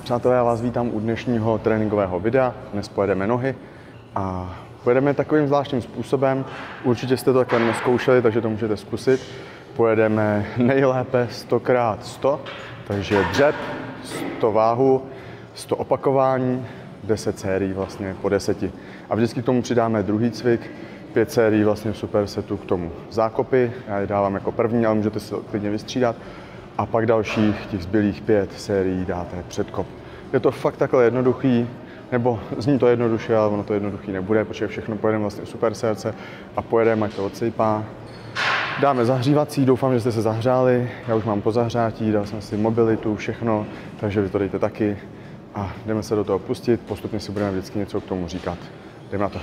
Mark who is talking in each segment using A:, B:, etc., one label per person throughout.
A: Přátelé, já vás vítám u dnešního tréninkového videa. Dnes pojedeme nohy a pojedeme takovým zvláštním způsobem. Určitě jste to takhle nezkoušeli, takže to můžete zkusit. Pojedeme nejlépe 100x100, takže dřep, 100 váhu, 100 opakování, 10 sérií vlastně po 10. A vždycky k tomu přidáme druhý cvik, 5 sérií vlastně v supersetu k tomu zákopy. Já je dávám jako první, ale můžete si klidně vystřídat. A pak dalších těch zbylých 5 sérií dáte předkop. Je to fakt takhle jednoduchý, nebo zní to jednoduše, ale ono to jednoduchý nebude, protože všechno pojedeme vlastně super srdce a pojedeme, ať to odsejpá. Dáme zahřívací, doufám, že jste se zahřáli, já už mám po zahřátí, dal jsem si mobilitu, všechno, takže vy to dejte taky a jdeme se do toho pustit, postupně si budeme vždycky něco k tomu říkat. Jdeme na to.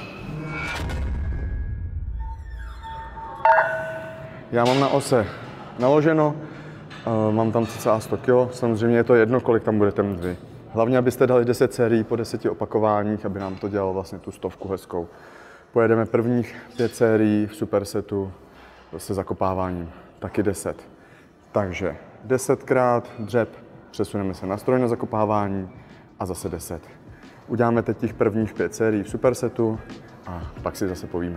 A: Já mám na ose naloženo, mám tam cca 100 kg, samozřejmě je to jedno, kolik tam budete mít vy. Hlavně, abyste dali 10 sérií po 10 opakováních, aby nám to dělalo vlastně tu 100 hezkou. Pojedeme prvních 5 sérií v supersetu se zakopáváním, taky 10. Takže 10krát dřep, přesuneme se na stroj na zakopávání a zase 10. Uděláme teď těch prvních 5 sérií v supersetu a pak si zase povíme.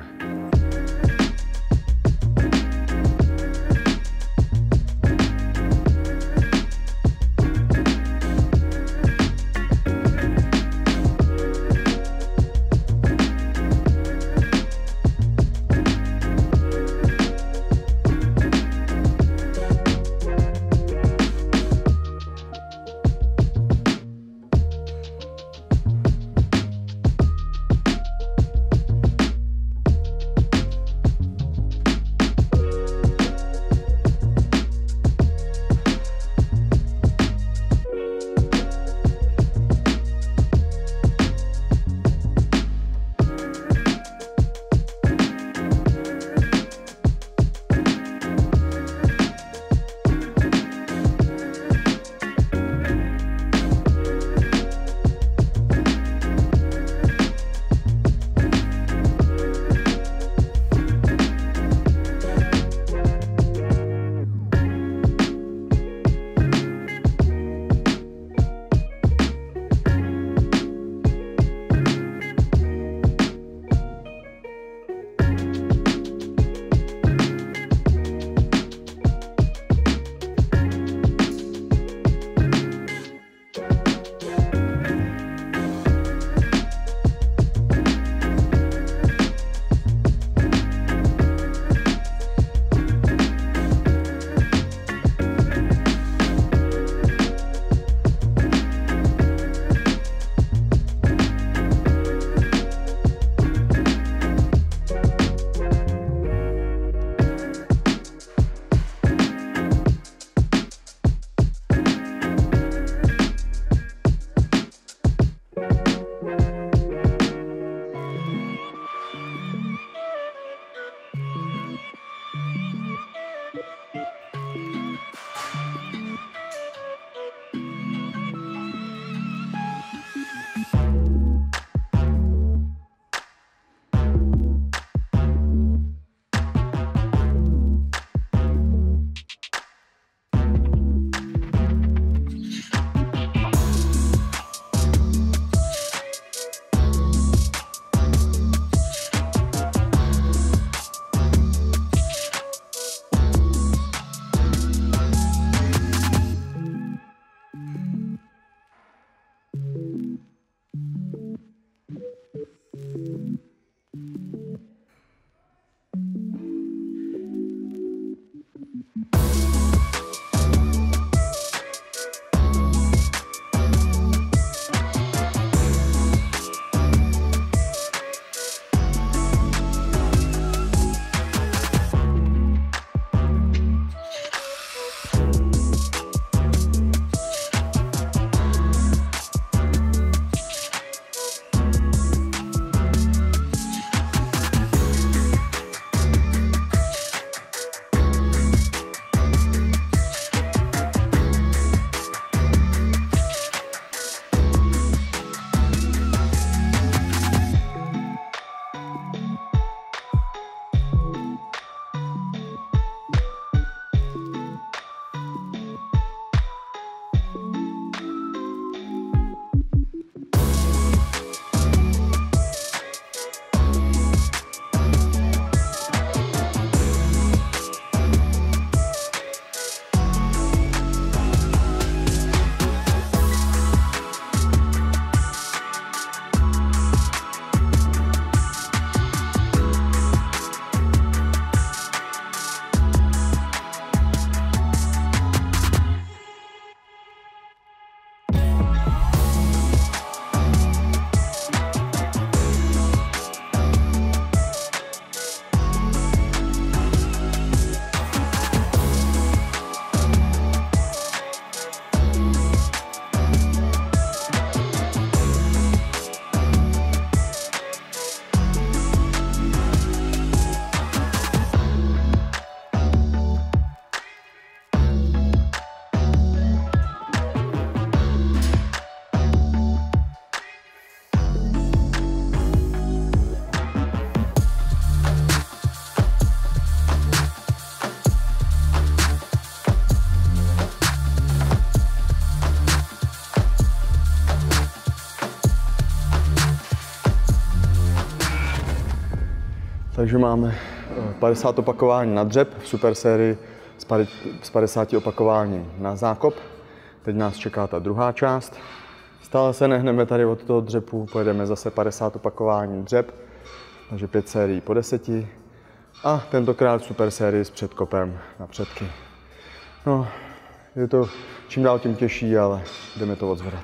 A: Takže máme 50 opakování na dřep v super sérii s 50 opakováním na zákop. Teď nás čeká ta druhá část. Stále se nehneme tady od toho dřepu, pojedeme zase 50 opakování dřep, takže 5 sérií po 10. A tentokrát super sérii s předkopem na předky. No, je to čím dál tím těžší, ale jdeme to odzvedat.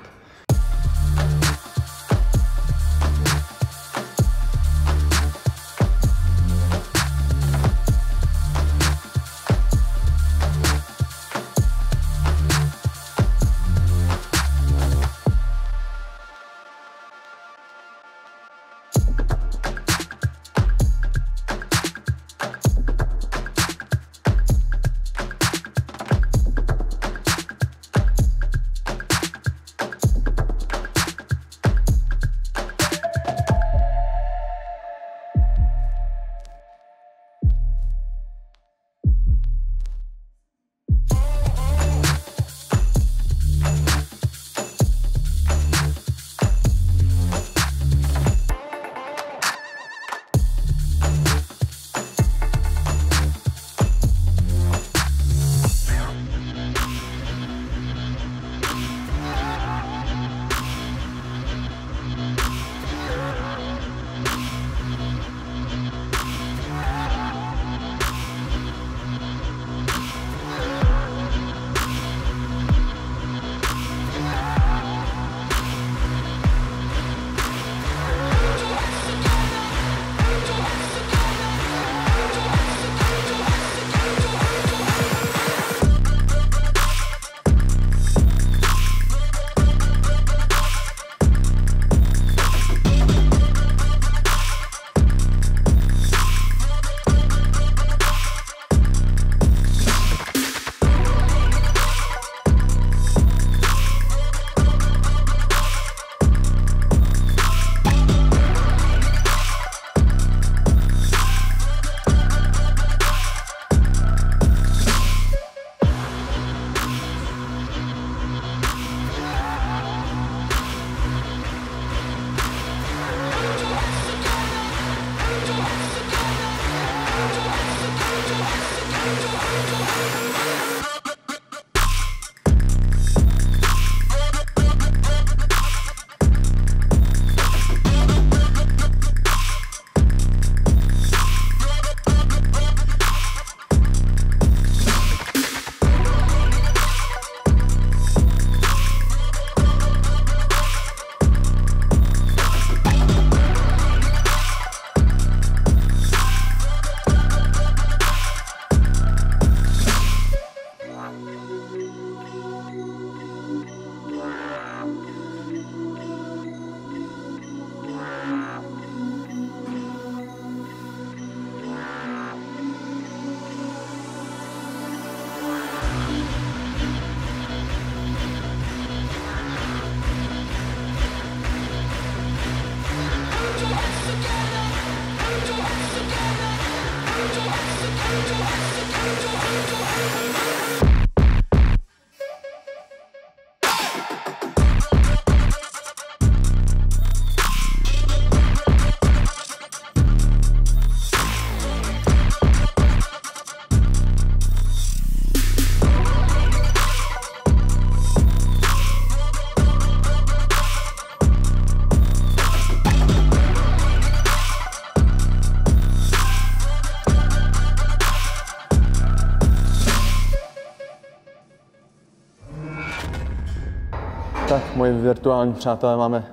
A: Tak, moji virtuální přátelé máme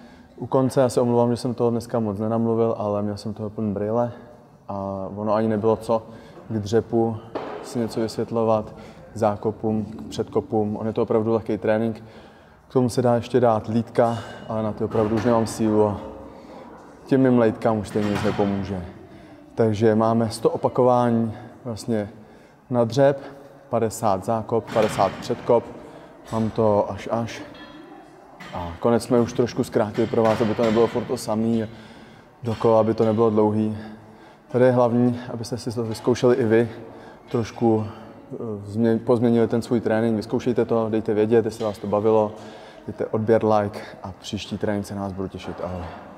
A: u konce. Já se omlouvám, že jsem toho dneska moc nenamluvil, ale měl jsem toho plný brýle a ono ani nebylo co k dřepu si něco vysvětlovat, k zákopům, k předkopům. On je to opravdu lehký trénink. K tomu se dá ještě dát lítka, ale na to opravdu už nemám sílu a těm mým lejtkám už stejně nic nepomůže. Takže máme 100 opakování vlastně na dřep, 50 zákop, 50 předkop. Mám to až. A konec jsme už trošku zkrátili pro vás, aby to nebylo furt to samý, dokola, aby to nebylo dlouhý. Tady je hlavní, abyste si to vyzkoušeli i vy, trošku pozměnili ten svůj trénink, vyzkoušejte to, dejte vědět, jestli vás to bavilo, dejte odběr, like a příští trénink se na vás budu těšit. Ahoj.